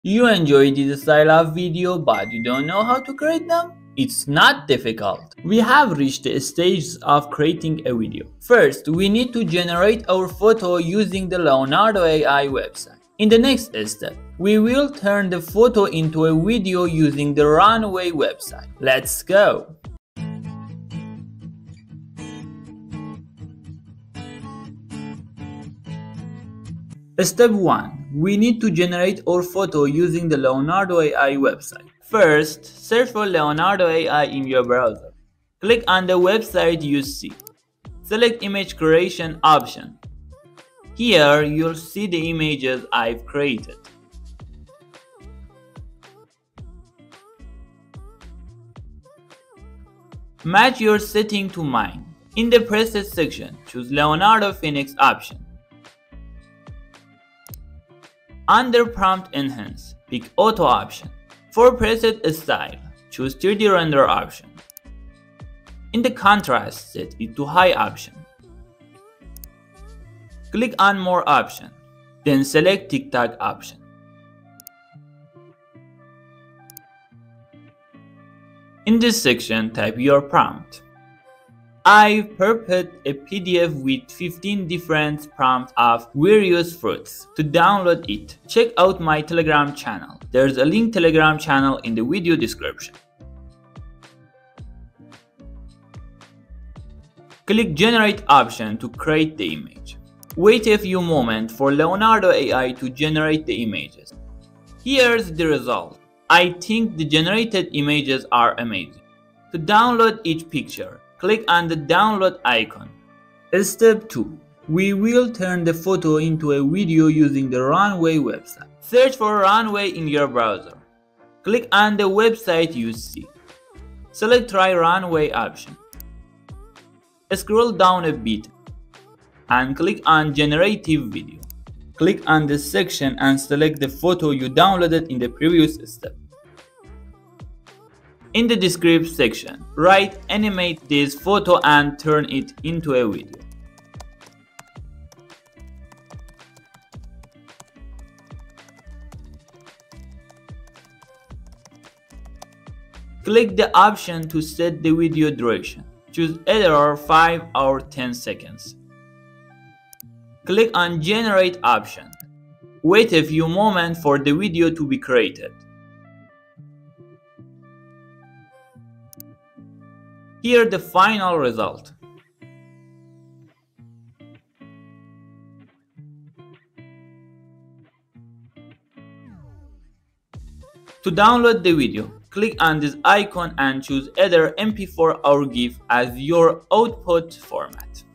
You enjoy this style of video but you don't know how to create them? It's not difficult. We have reached the stage of creating a video. First, we need to generate our photo using the Leonardo AI website. In the next step, we will turn the photo into a video using the Runway website. Let's go! Step 1. We need to generate our photo using the Leonardo AI website. First, search for Leonardo AI in your browser. Click on the website you see. Select Image Creation option. Here, you'll see the images I've created. Match your setting to mine. In the presets section, choose Leonardo Phoenix option. Under Prompt Enhance, pick Auto option. For preset style, choose 3D Render option. In the contrast, set it to High option. Click on More option, then select TikTok option. In this section, type your prompt. I've prepared a PDF with 15 different prompts of various fruits. To download it, check out my Telegram channel. There's a link Telegram channel in the video description. Click Generate option to create the image. Wait a few moments for Leonardo AI to generate the images. Here's the result. I think the generated images are amazing. To download each picture, click on the download icon. Step 2. We will turn the photo into a video using the Runway website. Search for Runway in your browser. Click on the website you see. Select Try Runway option. Scroll down a bit and click on Generative Video. Click on this section and select the photo you downloaded in the previous step. In the description section, write animate this photo and turn it into a video. Click the option to set the video duration. Choose either 5 or 10 seconds. Click on Generate option. Wait a few moments for the video to be created. Here the final result. To download the video, click on this icon and choose either MP4 or GIF as your output format.